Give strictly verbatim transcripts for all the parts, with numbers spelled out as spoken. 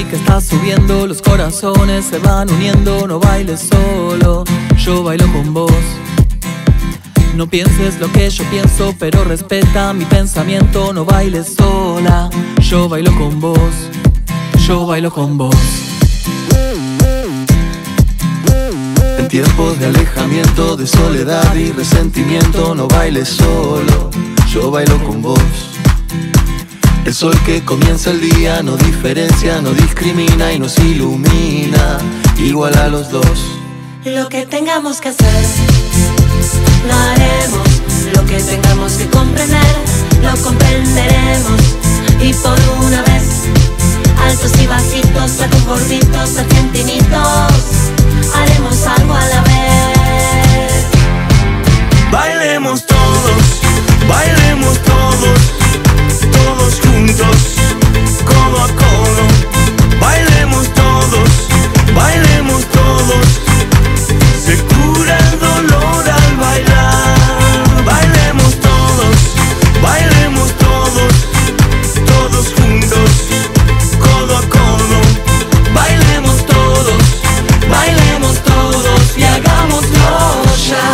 que está subiendo, los corazones se van uniendo. No bailes solo, yo bailo con vos. No pienses lo que yo pienso, pero respeta mi pensamiento. No bailes sola, yo bailo con vos. Yo bailo con vos. En tiempos de alejamiento, de soledad y resentimiento, no bailes solo, yo bailo con vos. El sol que comienza el día no diferencia, no discrimina y nos ilumina igual a los dos. Lo que tengamos que hacer, lo haremos. Lo que tengamos que comprender, lo comprenderemos. Y por una vez, altos y bajitos, flacos, gorditos, argentinitos, haremos algo a la vez. Bailemos todos, bailemos todos, todos juntos, codo a codo. Bailemos todos, bailemos todos, se cura el dolor al bailar. Bailemos todos, bailemos todos, todos juntos, codo a codo. Bailemos todos, bailemos todos y hagámoslo ya.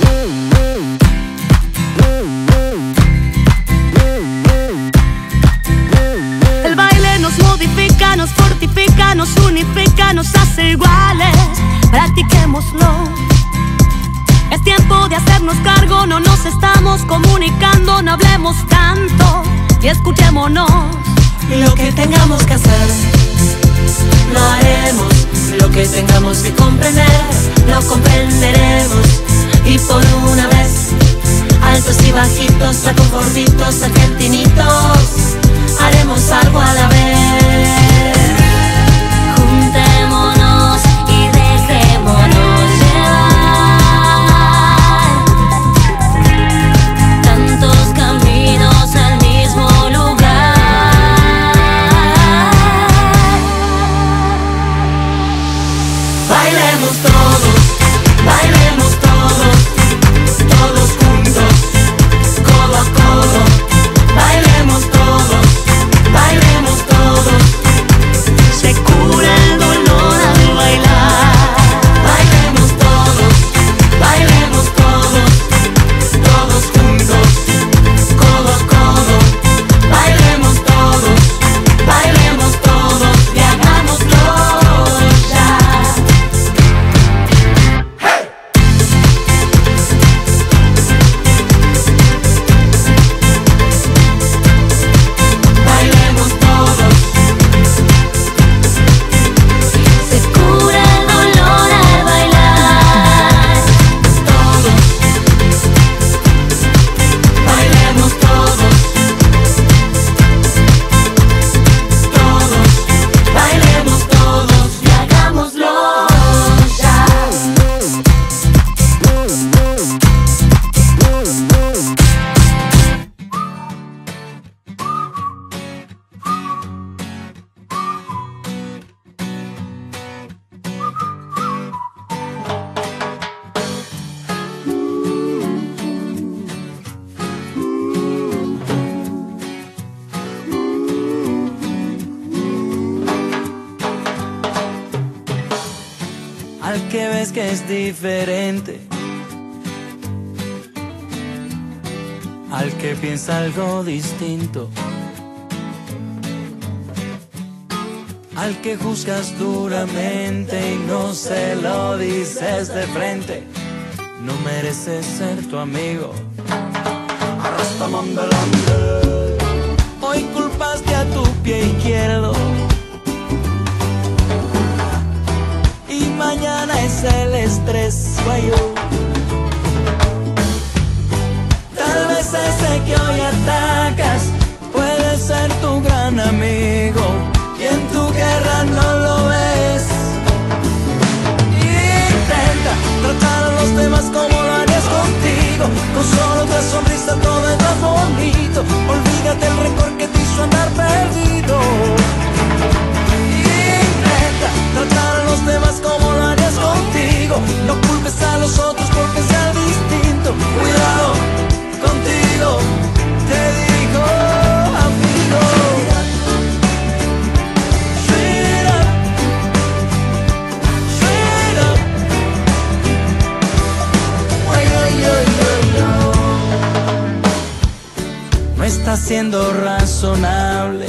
El baile nos modifica, nos fortifica, nos unifica, nos hace iguales. Practiquémoslo. Es tiempo de hacernos cargo, no nos estamos comunicando, no hablemos tanto y escuchémonos. Lo que tengamos que hacer, lo haremos. Lo que tengamos que comprender, lo comprenderemos. Y por una vez, altos y bajitos, flacos, gorditos, argentinitos, haremos algo a la vez. Juntémonos y dejémonos llevar. Tantos caminos al mismo lugar. Bailemos todos, bailemos todos, todos juntos, codo a codo. Bailemos todos, bailemos todos, se cura el dolor al bailar. Bailemos todos, bailemos todos, todos juntos, codo a codo. Bailemos todos, bailemos todos y hagámoslo ya. Bailemos todos, se cura el dolor al bailar. Todos, bailemos todos, todos, bailemos todos y hagámoslo ya. Al que ves que es diferente, al que piensa algo distinto, al que juzgas duramente y no se lo dices de frente, no mereces ser tu amigo. Arrastamambelande. Hoy culpaste a tu pie izquierdo y mañana es el estrés, guayo. Tal vez ese que hoy atacas puede ser tu gran amigo y en tu guerra no lo ves. Intenta tratar a los demás como lo harías contigo, con solo otra sonrisa todo es más bonito. Olvídate el rencor que te hizo andar perdido. Intenta tratar a los demás como lo harías contigo, no culpes a los otros porque sean distinto. Cuidado contigo, te digo amigo. siendo razonable.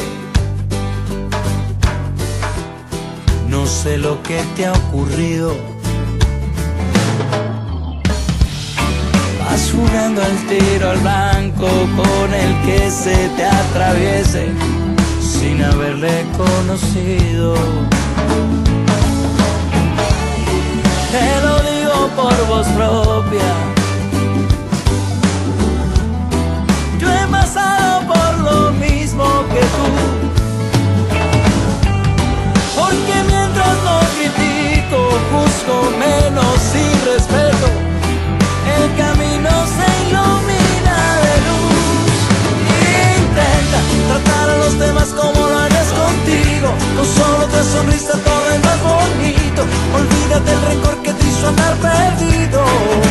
No sé lo que te ha ocurrido. Vas jugando al tiro al blanco con el que se te atraviese sin haberle conocido. Te lo digo por voz propia. Yo he pasado por lo mismo que tú. Porque mientras no critico, juzgo menos y respeto, el camino se ilumina de luz. Intenta tratar a los demás como lo harías contigo. Con solo tu sonrisa todo es más bonito. Olvídate el rencor que te hizo andar perdido.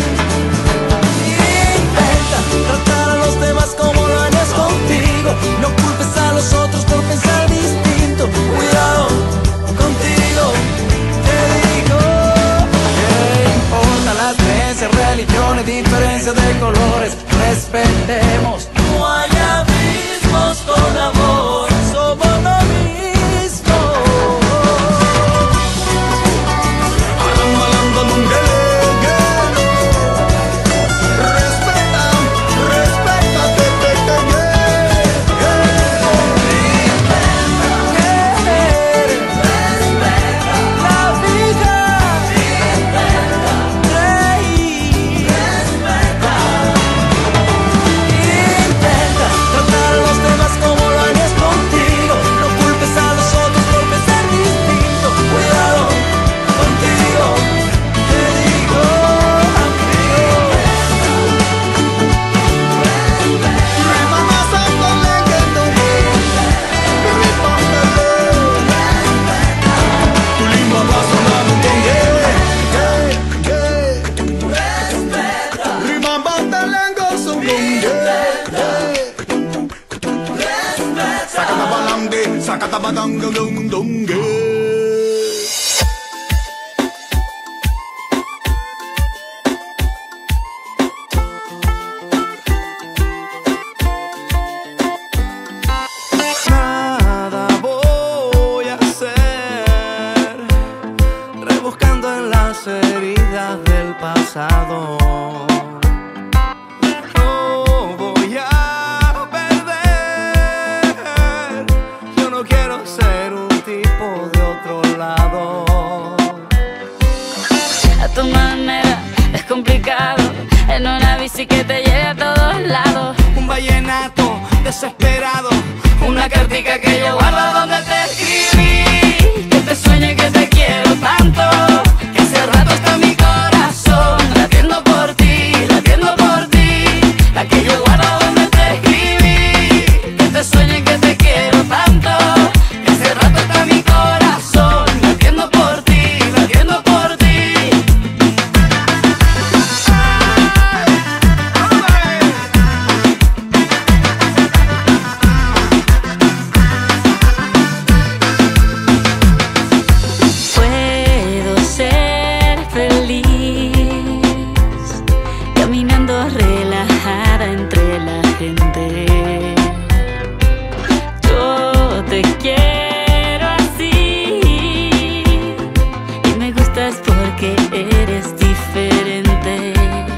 Intenta tratar a los demás como lo harías contigo. No culpes a los otros por pensar distinto. Cuidado contigo, te digo. ¿Qué importa las creencias, religiones, diferencias de colores? Respetemos. No hay abismos con amor, somos lo mismo. Respeta, respeta, te, te, te, nada voy a hacer, rebuscando en las heridas del pasado. No voy a perder, yo no quiero ser un tipo de otro lado. A tu manera es complicado, en una bici que te lleve a todos lados. Un vallenato desesperado, una cartica que yo guardo donde te escribí. Que te sueñe que te quiero tanto, que hace rato está mi corazón latiendo por ti, latiendo por ti. La que yo guardo donde te escribí. Que te sueñe que te quiero tanto, que hace rato está mi corazón latiendo por ti, latiendo por ti. Puedo ser feliz caminando relajada entre la gente. Yo te quiero así y me gustas porque eres diferente.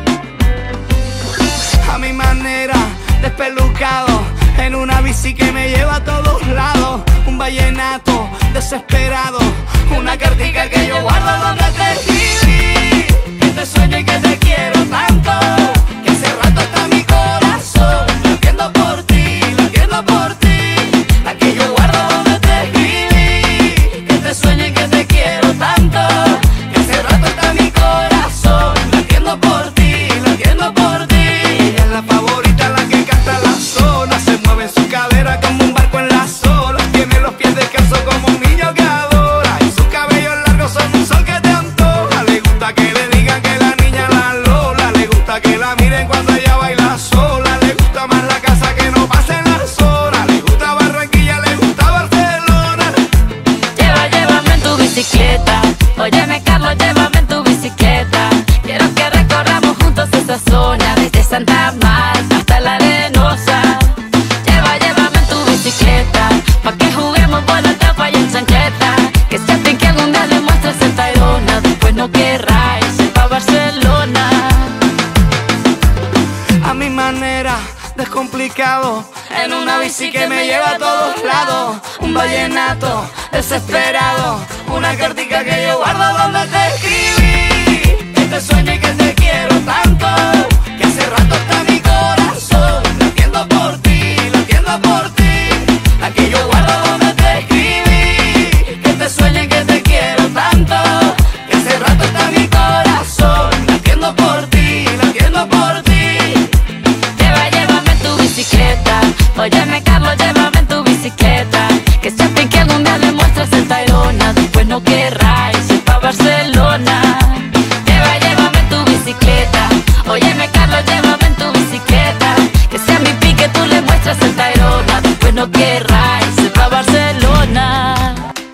A mi manera, despelucado, en una bici que me lleva a todos lados. Un vallenato desesperado, una cartica que yo guardo donde te escribí. Que te sueñe que te quiero tanto, que hace rato está mi corazón latiendo por ti, latiendo por ti. La que yo guardo donde te escribí. Que te sueñe que te quiero tanto, que hace rato está mi corazón latiendo por ti, latiendo por ti. Ella es la favorita, la que canta la zona, se mueve en su cadera como un barco en las olas. Tiene los pies descalzos como un niño que adora, y sus cabellos largos son un sol que te antoja. Le gusta que le digan que la niña la Lola, le gusta que la miren cuando ella baila sola. Le gusta más la casa que no pasen las horas, le gusta Barranquilla, le gusta Barcelona. Lleva, llévame en tu bicicleta. Óyeme, Carlos, llévame en tu bicicleta. Quiero que recorramos juntos esa zona desde Santa Marta hasta la Arenosa. Lleva, lleva a mi manera, descomplicado, en una bici que me lleva a todos lados. Un vallenato desesperado, una cartica que yo guardo donde te escribí, que te sueño y que te quiero tanto, que hace rato está mi corazón latiendo por ti, latiendo por ti. La que yo guardo donde te escribí, que te sueño y que te quiero tanto, que hace rato está mi corazón latiendo por ti, latiendo por ti. Lleva, llévame en tu bicicleta. Óyeme, Carlos, llévame en tu bicicleta. Que si a ti que algún día le muestras el Tayrona, después no querrás ir pa' Barcelona. Lleva, llévame en tu bicicleta. Óyeme, Carlos, llévame en tu bicicleta. Que si a mi pique tú le muestras el Tayrona, después no querrás ir pa' Barcelona.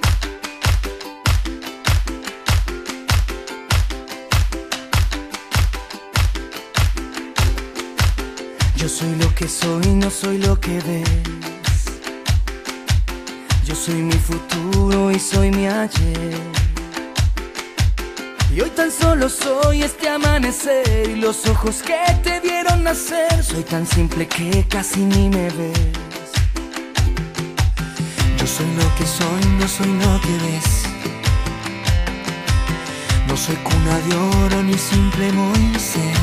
Yo soy lo que soy, no soy lo que ves. Yo soy mi futuro y soy mi ayer. Y hoy tan solo soy este amanecer y los ojos que te vieron nacer. Soy tan simple que casi ni me ves. Yo soy lo que soy, no soy lo que ves. No soy cuna de oro ni simple Moisés.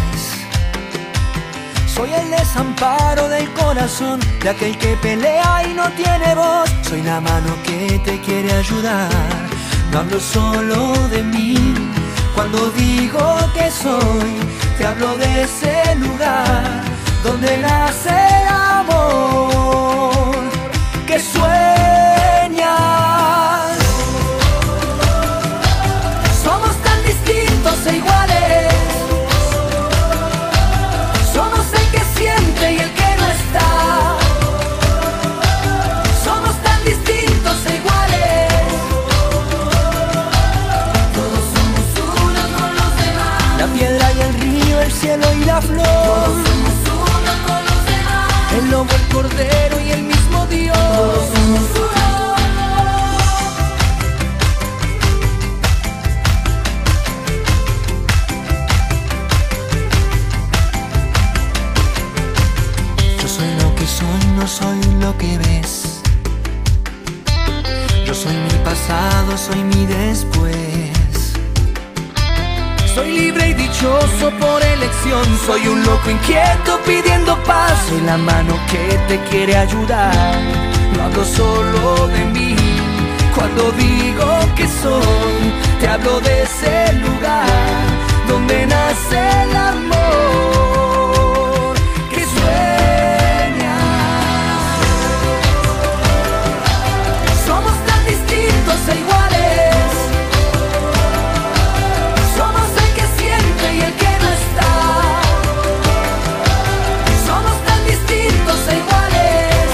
Soy el desamparo del corazón de aquel que pelea y no tiene voz. Soy la mano que te quiere ayudar. No hablo solo de mí. Cuando digo que soy, te hablo de ese lugar donde nace el amor que sueñas. Somos tan distintos e iguales. Somos el que siente y el que no está. Somos tan distintos e iguales. Todos somos uno con los demás. La piedra y el río, el cielo y la flor. Todos somos uno con los demás. El lobo, el cordero y el mismo Dios. Todos somos uno. No soy lo que ves. Yo soy mi pasado, soy mi después. Soy libre y dichoso por elección. Soy un loco inquieto pidiendo paz. Soy la mano que te quiere ayudar. No hablo solo de mí. Cuando digo que soy, te hablo de ese lugar donde nace el amor que sueña. E iguales. Somos el que siente y el que no está. Somos tan distintos e iguales.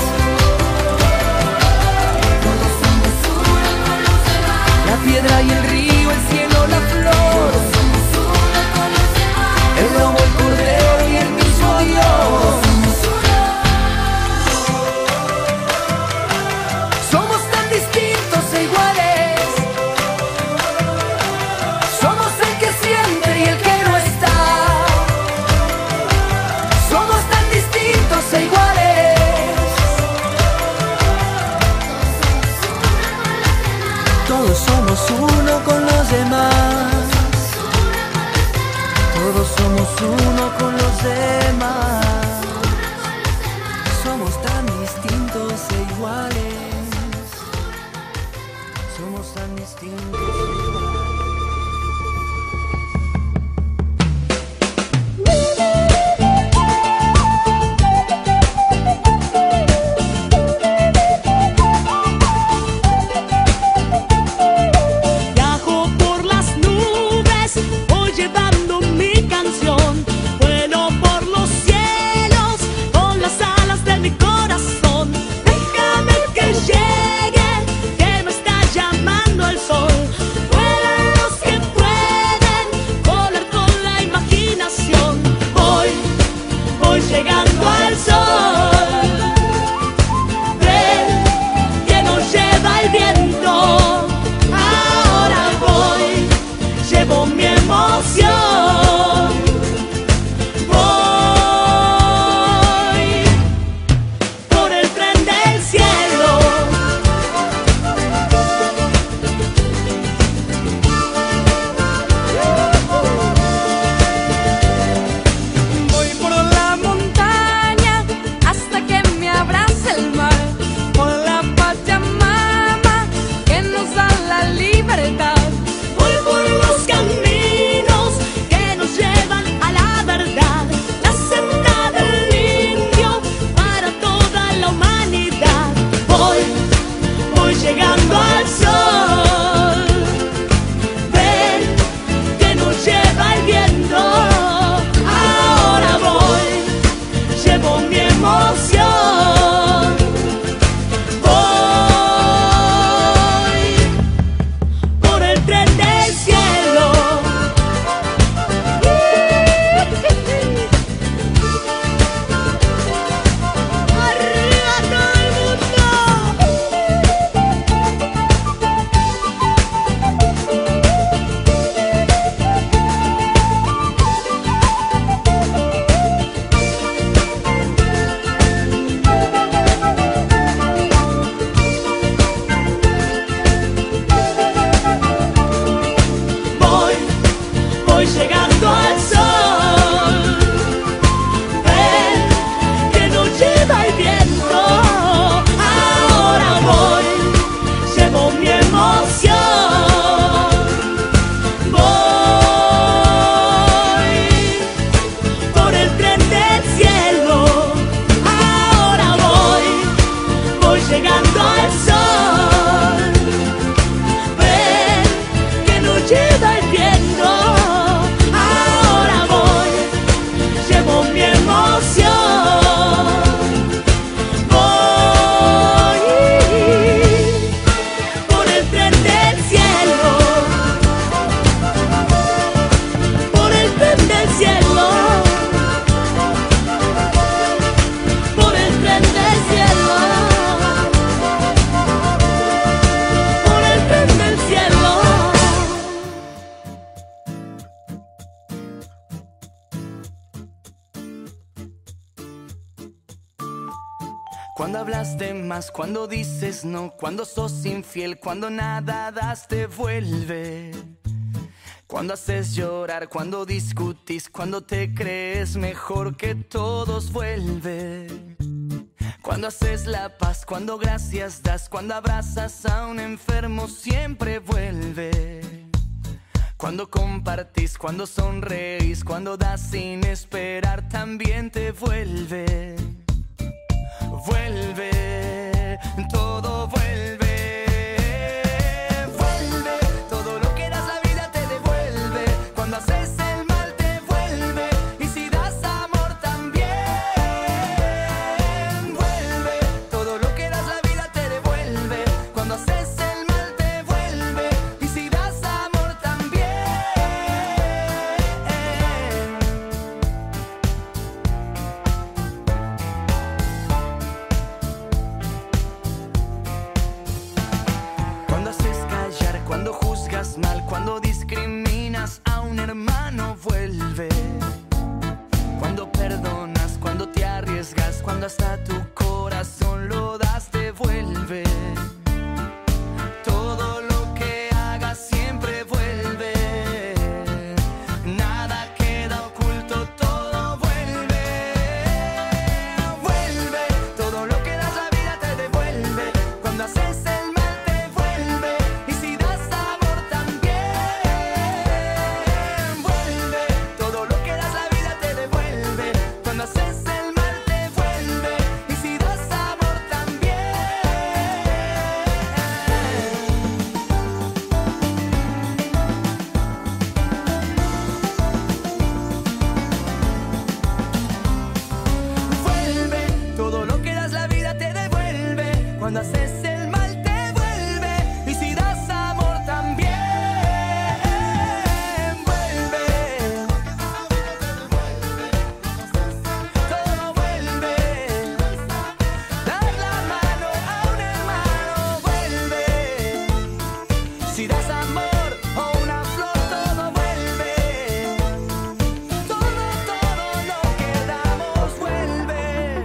Todos somos uno con los demás. La piedra y el río, el cielo, la flor. Todos somos uno con los demás. El Cuando hablas de más, cuando dices no, cuando sos infiel, cuando nada das te vuelve. Cuando haces llorar, cuando discutís, cuando te crees mejor que todos vuelve. Cuando haces la paz, cuando gracias das, cuando abrazas a un enfermo siempre vuelve. Cuando compartís, cuando sonreís, cuando das sin esperar también te vuelve. Vuelve, todo vuelve. Vuelve, todo lo que das la vida te devuelve. Cuando haces el mal te vuelve. Y si das amor también. Vuelve, todo lo que das la vida te devuelve. Cuando haces el mal te vuelve. Y si das amor también. Cuando haces callar, cuando juzgas mal, cuando discriminas a un hermano vuelve. Cuando perdonas, cuando te arriesgas, cuando hasta tu corazón lo das te vuelve. Todo lo que hagas siempre vuelve. Nada queda oculto, todo vuelve. Vuelve, todo lo que das la vida te devuelve. Cuando haces el mal te vuelve. Y si das amor también. Vuelve, todo lo que das la vida te devuelve. Cuando haces el mal te vuelve. Y si das amor también. Vuelve, todo lo que das la vida te devuelve. Cuando haces el mal te vuelve. Y si das amor también. Vuelve, todo vuelve. Dar la mano a un hermano vuelve. Si das amor o una flor todo vuelve. Todo, todo lo que damos vuelve.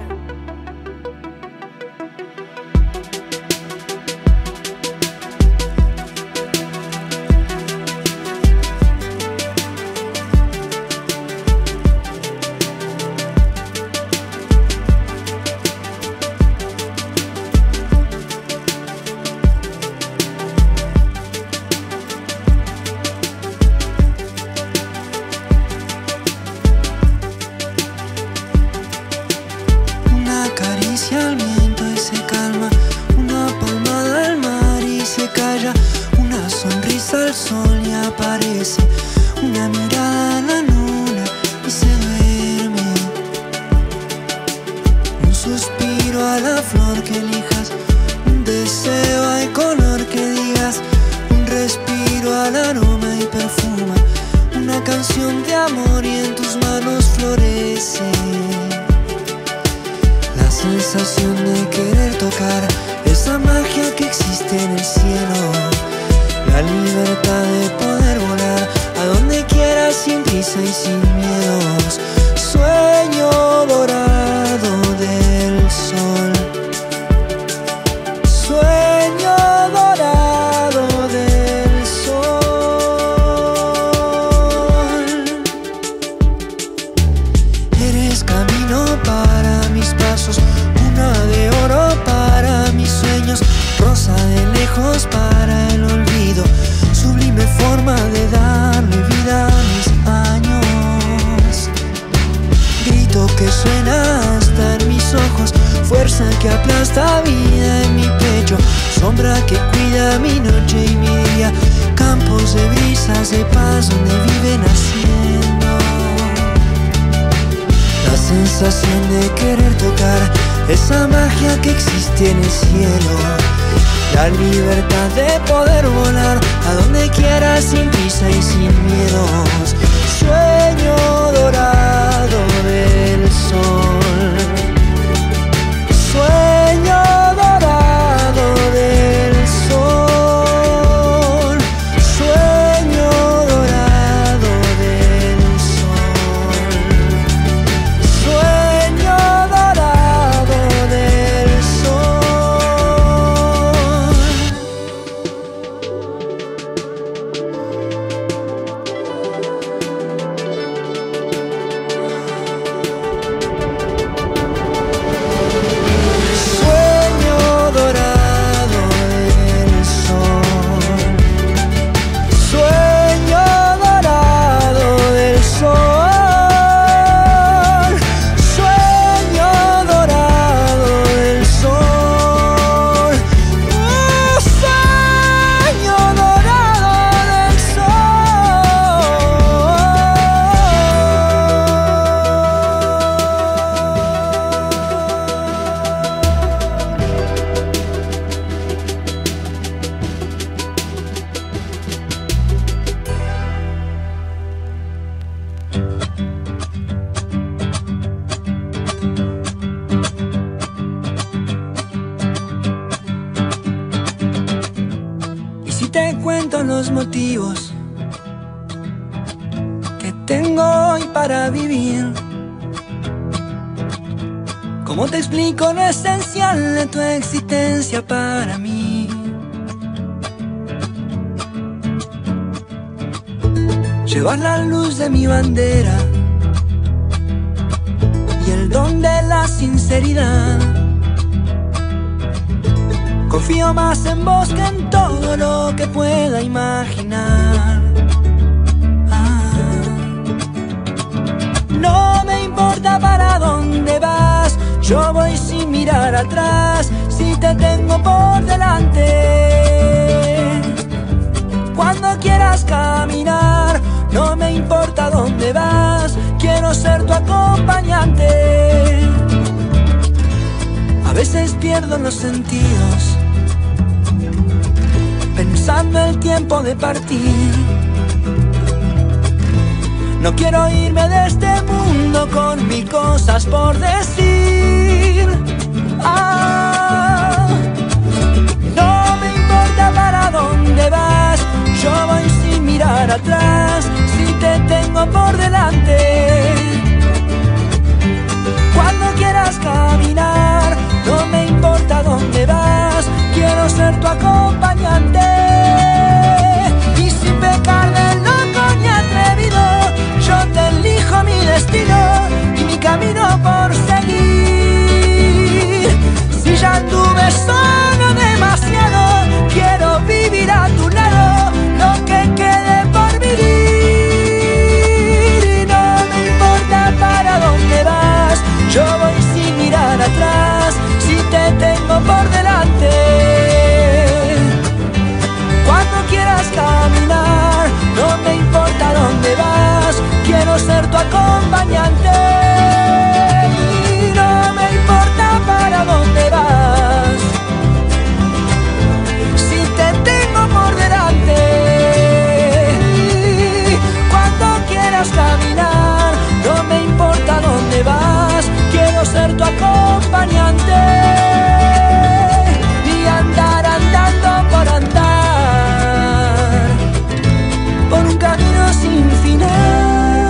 Una caricia al viento y se calma, una palmada al mar y se calla, una sonrisa al sol y aparece, una mirada a la luna y se duerme, un suspiro a la flor que elijas, un deseo al color que digas, un respiro al aroma y perfuma, una canción de amor y en tus manos florece. La sensación de querer tocar esa magia que existe en el cielo. La libertad de poder volar a donde quieras sin prisa y sin miedos. Sueño dorado del sol. Sueño dorado del sol. Eres camino para mis pasos, una de oro para mis sueños, rosa de lejos para el olvido, sublime forma de darle vida a mis años. Grito que suena hasta en mis ojos, fuerza que aplasta vida en mi pecho, sombra que cuida mi noche y mi día, campos de brisas de paz donde vive naciendo. La sensación de querer tocar esa magia que existe en el cielo. La libertad de poder volar a donde quieras sin prisa y sin miedos. Sueño dorado del sol. Sueño dorado del sol. Sueño dorado del sol. Sueño dorado del sol. son los motivos que tengo hoy para vivir. ¿Cómo te explico lo esencial de tu existencia para mí? Llevar la luz de mi bandera y el don de la sinceridad. Confío más en vos que en todo lo que pueda imaginar. Ah. No me importa para dónde vas, yo voy sin mirar atrás, si te tengo por delante. Cuando quieras caminar, no me importa dónde vas, quiero ser tu acompañante. A veces pierdo los sentidos, pensando el tiempo de partir. No quiero irme de este mundo con mil cosas por decir. Ah, no me importa para dónde vas, yo voy sin mirar atrás, si te tengo por delante. Cuando quieras caminar, no me importa dónde vas, quiero ser tu acompañante. Y sin pecar de loco ni atrevido, yo te elijo mi destino y mi camino por seguir. Si ya tuve solo demasiado, quiero vivir a tu lado lo que quede por vivir. Y no me importa para dónde vas, yo voy sin mirar atrás, si te tengo por delante. Cuando quieras caminar, no me importa dónde vas, quiero ser tu acompañante. Y no me importa para dónde vas, si te tengo por delante. Cuando quieras caminar, no me importa dónde vas, quiero ser tu acompañante. Y andar andando por andar, por un camino sin final.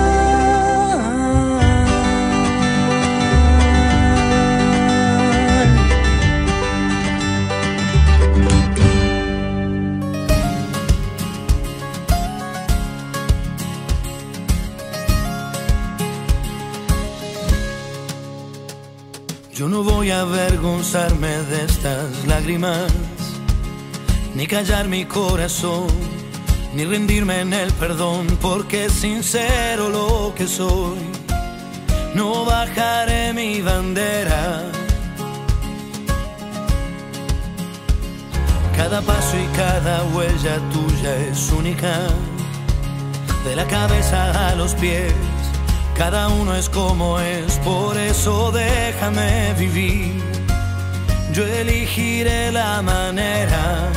Yo no voy a avergonzarme de estas lágrimas, ni callar mi corazón, ni rendirme en el perdón, porque es sincero lo que soy. No bajaré mi bandera. Cada paso y cada huella tuya es única, de la cabeza a los pies. Cada uno es como es, por eso déjame vivir. Yo elegiré la manera.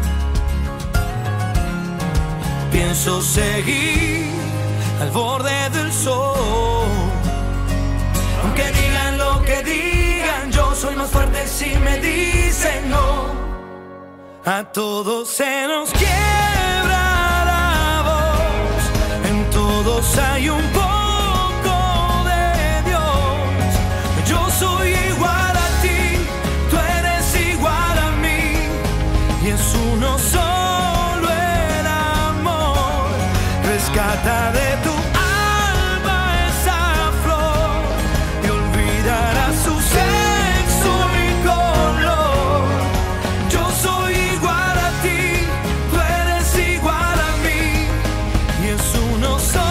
Pienso seguir al borde del sol. Aunque digan lo que digan, yo soy más fuerte si me dicen no. A todos se nos quiebra la voz, en todos hay un poco. Soy igual a ti, tú eres igual a mí, y es uno solo el amor. Rescata de tu alma esa flor y olvidará su sexo y color. Yo soy igual a ti, tú eres igual a mí, y es uno solo.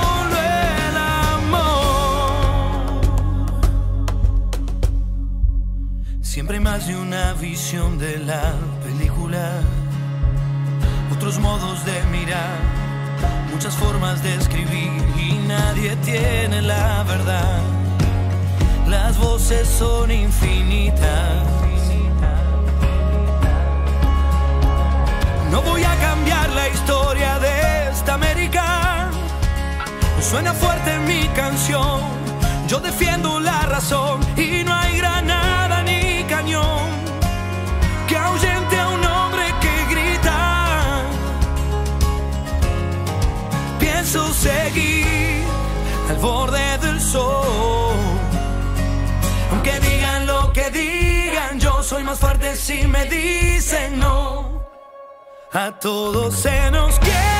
Siempre hay más de una visión de la película, otros modos de mirar, muchas formas de escribir y nadie tiene la verdad. Las voces son infinitas. No voy a cambiar la historia de esta América. Suena fuerte mi canción, yo defiendo la razón y no hay granada ni cañón que ahuyente a un hombre que grita. borde del sol. Aunque digan lo que digan, yo soy más fuerte si me dicen no. A todos se nos quiere.